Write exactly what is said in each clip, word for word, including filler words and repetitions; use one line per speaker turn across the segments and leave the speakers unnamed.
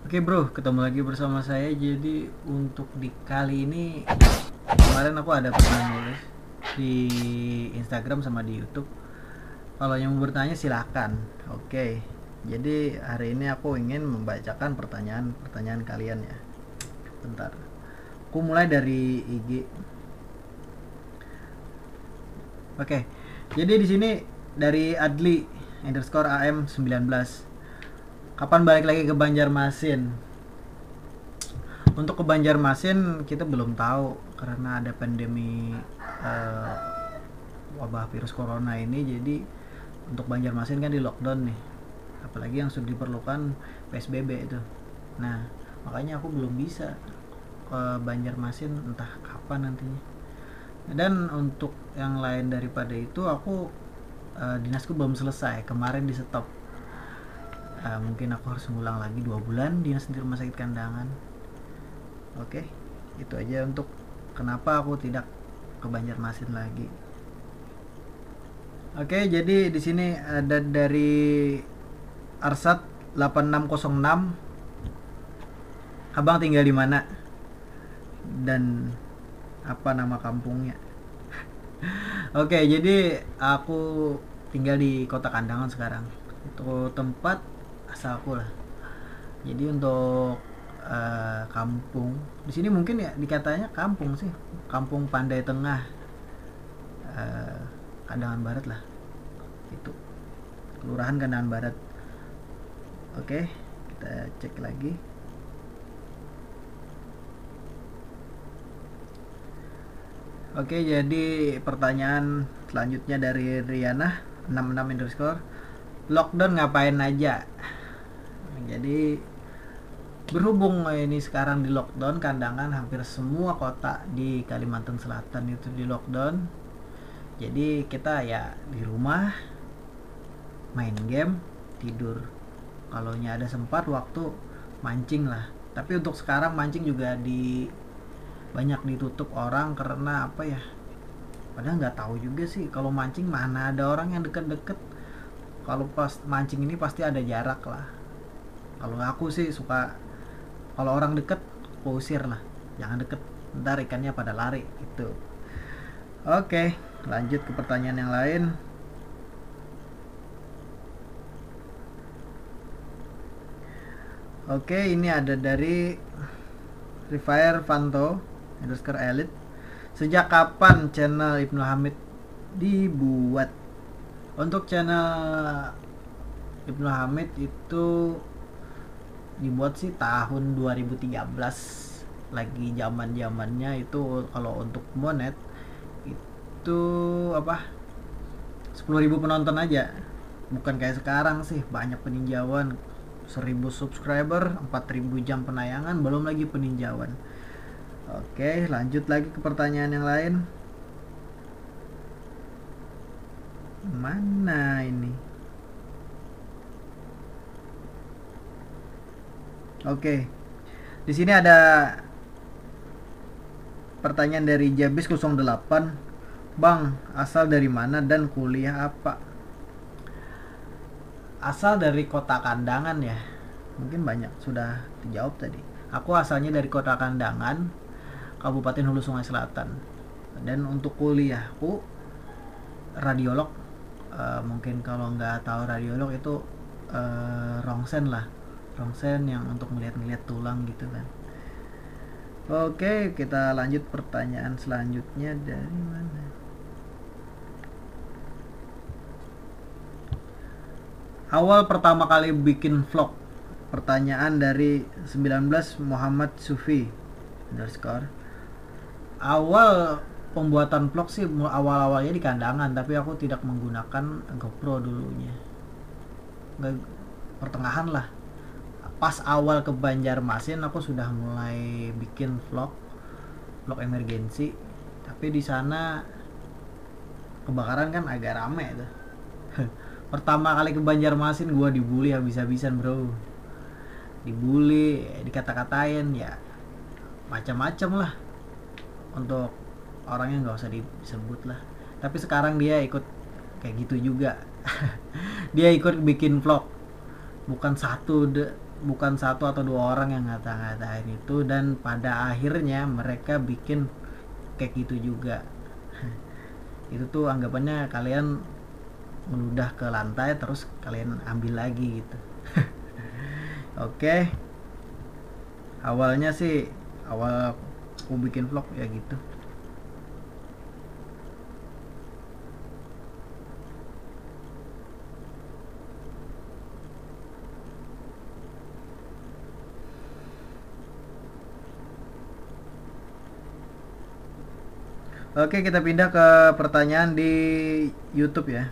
Oke bro, ketemu lagi bersama saya. Jadi untuk di kali ini, kemarin aku ada pernah nulis di Instagram sama di YouTube. Kalau yang mau bertanya silakan. Oke. Jadi hari ini aku ingin membacakan pertanyaan-pertanyaan kalian ya. Bentar. Aku mulai dari I G. Oke. Jadi di sini dari Adli underscore A M sembilan belas. Kapan balik lagi ke Banjarmasin? Untuk ke Banjarmasin kita belum tahu karena ada pandemi eh, wabah virus corona ini. Jadi untuk Banjarmasin kan di lockdown nih. Apalagi yang sudah diperlukan P S B B itu. Nah, makanya aku belum bisa ke Banjarmasin entah kapan nantinya. Dan untuk yang lain daripada itu aku eh, dinasku belum selesai. Kemarin di stop. Uh, mungkin aku harus ngulang lagi dua bulan dinas di rumah sakit kandangan. Oke, itu aja untuk kenapa aku tidak ke Banjarmasin lagi. Oke, jadi di sini ada dari Arsat delapan enam nol enam. Abang tinggal di mana? Dan apa nama kampungnya? Oke, jadi aku tinggal di Kota Kandangan sekarang. Itu tempat asalku lah. Jadi untuk uh, kampung di sini mungkin ya dikatanya kampung sih, kampung Pandai Tengah, uh, Kandangan Barat lah, itu kelurahan Kandangan Barat. Oke, kita cek lagi. Oke, jadi pertanyaan selanjutnya dari Riana enam enam underscore. Lockdown ngapain aja? Jadi berhubung ini sekarang di lockdown, Kandangan hampir semua kota di Kalimantan Selatan itu di lockdown. Jadi kita ya di rumah main game, tidur. Kalau ada sempat waktu mancing lah. Tapi untuk sekarang mancing juga di banyak ditutup orang karena apa ya? Padahal nggak tahu juga sih kalau mancing mana ada orang yang deket-deket. Kalau pas mancing ini pasti ada jarak lah. Kalau aku sih suka kalau orang deket aku usir lah, jangan deket, ntar ikannya pada lari gitu. Oke, lanjut ke pertanyaan yang lain. Oke, ini ada dari Rifire Fanto underscore Elite. Sejak kapan channel Ibnu Hamid dibuat? Untuk channel Ibnu Hamid itu dibuat sih tahun dua ribu tiga belas, lagi zaman-zamannya itu. Kalau untuk monet itu apa, sepuluh ribu penonton aja, bukan kayak sekarang sih banyak peninjauan, seribu subscriber, empat ribu jam penayangan, belum lagi peninjauan. Oke, lanjut lagi ke pertanyaan yang lain. Mana ini? Oke. Di sini ada pertanyaan dari Jabis nol delapan. Bang, asal dari mana dan kuliah apa? Asal dari Kota Kandangan ya. Mungkin banyak sudah dijawab tadi. Aku asalnya dari Kota Kandangan, Kabupaten Hulu Sungai Selatan. Dan untuk kuliahku radiolog. Uh, mungkin kalau nggak tahu radiolog itu uh, rongsen lah. Rongsen yang untuk melihat-melihat tulang gitu kan. Oke, kita lanjut pertanyaan selanjutnya dari mana? Awal pertama kali bikin vlog. Pertanyaan dari sembilan belas Muhammad Sufi underscore. Awal pembuatan vlog sih awal-awalnya di Kandangan, tapi aku tidak menggunakan GoPro dulunya. Nggak, pertengahan lah. Pas awal ke Banjarmasin aku sudah mulai bikin vlog vlog emergensi, tapi di sana kebakaran kan agak rame tuh. Pertama kali ke Banjarmasin gue dibully habis-habisan bro, dibully, dikata-katain ya macam-macam lah. Untuk orangnya nggak usah disebut lah, tapi sekarang dia ikut kayak gitu juga. Dia ikut bikin vlog, bukan satu, bukan satu atau dua orang yang ngata-ngatain itu, dan pada akhirnya mereka bikin kayak gitu juga. Itu tuh anggapannya kalian meludah ke lantai terus kalian ambil lagi gitu. Oke, awalnya sih awal aku bikin vlog ya gitu. Oke, kita pindah ke pertanyaan di YouTube ya.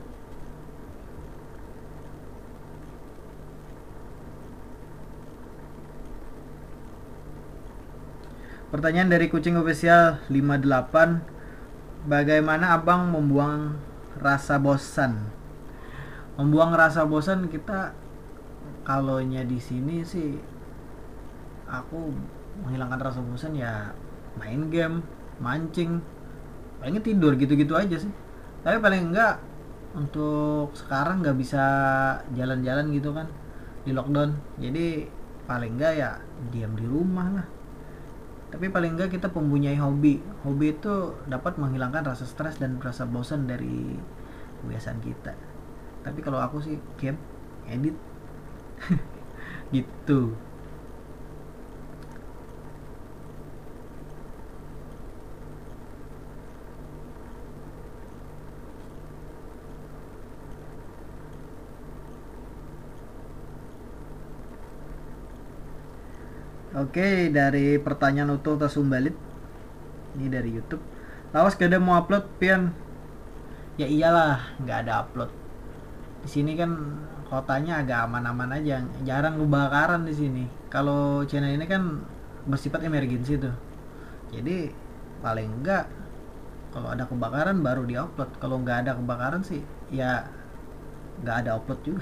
Pertanyaan dari Kucing Official lima delapan. Bagaimana Abang membuang rasa bosan? Membuang rasa bosan kita kalonya di sini sih, aku menghilangkan rasa bosan ya main game, mancing, palingnya tidur gitu-gitu aja sih. Tapi paling enggak untuk sekarang nggak bisa jalan-jalan gitu kan di lockdown, jadi paling enggak ya diam di rumah lah. Tapi paling enggak kita mempunyai hobi. Hobi itu dapat menghilangkan rasa stres dan rasa bosan dari kebiasaan kita. Tapi kalau aku sih game, edit gitu. Oke, dari pertanyaan Uto Tasumbalit. Ini dari YouTube. Lawas gak ada mau upload, Pian? Ya iyalah, nggak ada upload. Di sini kan kotanya agak aman-aman aja, jarang kebakaran di sini. Kalau channel ini kan bersifat emergensi tuh. Jadi paling enggak kalau ada kebakaran baru diupload. Kalau nggak ada kebakaran sih ya nggak ada upload juga.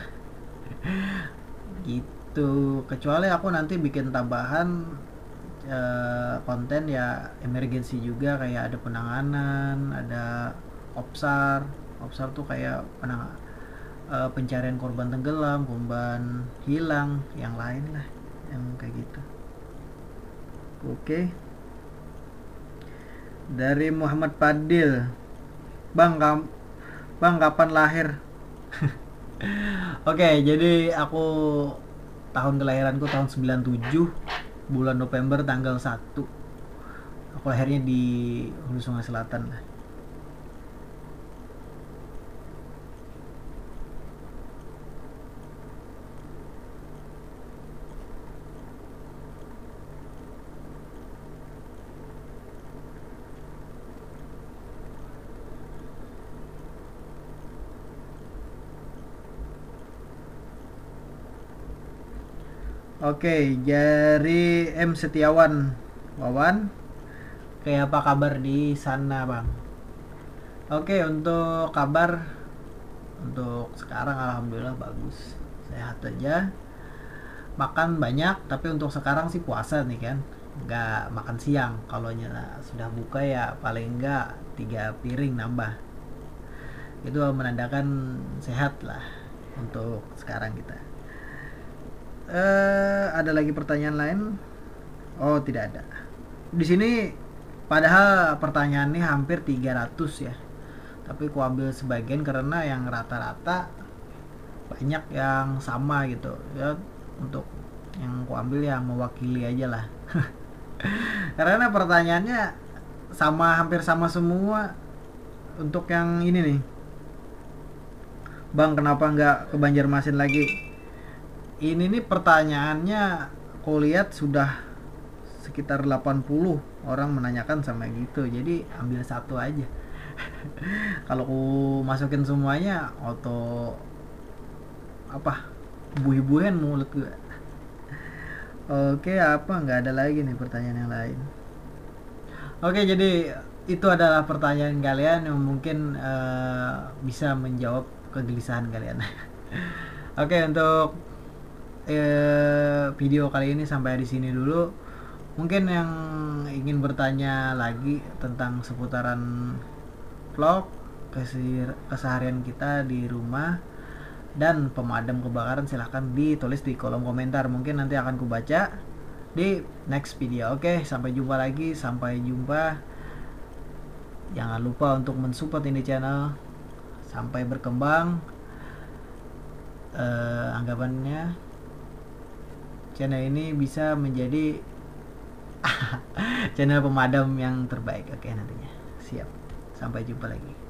Gitu. Kecuali aku nanti bikin tambahan eh, konten ya emergensi juga, kayak ada penanganan, ada opsar. Opsar tuh kayak penang eh, pencarian korban tenggelam, korban hilang, yang lain lah, yang kayak gitu. Oke. Dari Muhammad Padil. Bang, kam Bang kapan lahir? Oke, jadi aku tahun kelahiranku tahun sembilan tujuh, bulan November tanggal satu. Aku lahirnya di Hulu Sungai Selatan. Oke, dari M Setiawan. Wawan, kayak apa kabar di sana, Bang? Oke, untuk kabar untuk sekarang alhamdulillah bagus. Sehat aja. Makan banyak, tapi untuk sekarang sih puasa nih kan. Nggak makan siang. Kalau sudah buka ya paling nggak tiga piring nambah. Itu menandakan sehat lah untuk sekarang kita. Eh, ada lagi pertanyaan lain? Oh, tidak ada. Di sini padahal pertanyaan ini hampir tiga ratus ya. Tapi ku ambil sebagian karena yang rata-rata banyak yang sama gitu. Ya untuk yang ku ambil ya mewakili aja lah. Karena pertanyaannya sama, hampir sama semua. Untuk yang ini nih, Bang kenapa nggak ke Banjarmasin lagi? Ini nih pertanyaannya aku lihat sudah sekitar delapan puluh orang menanyakan sama gitu. Jadi ambil satu aja. Kalau aku masukin semuanya auto apa? Buih-buihan mulut gue. Oke, apa nggak ada lagi nih pertanyaan yang lain. Oke, jadi itu adalah pertanyaan kalian yang mungkin uh, bisa menjawab kegelisahan kalian. Oke, untuk uh, video kali ini sampai di sini dulu. Mungkin yang ingin bertanya lagi tentang seputaran vlog keseharian kita di rumah, dan pemadam kebakaran silahkan ditulis di kolom komentar, mungkin nanti akan kubaca di next video. Oke, sampai jumpa lagi, sampai jumpa. Jangan lupa untuk mensupport ini channel sampai berkembang. Uh, anggapannya channel ini bisa menjadi channel pemadam yang terbaik. Oke, nantinya. Siap. Sampai jumpa lagi.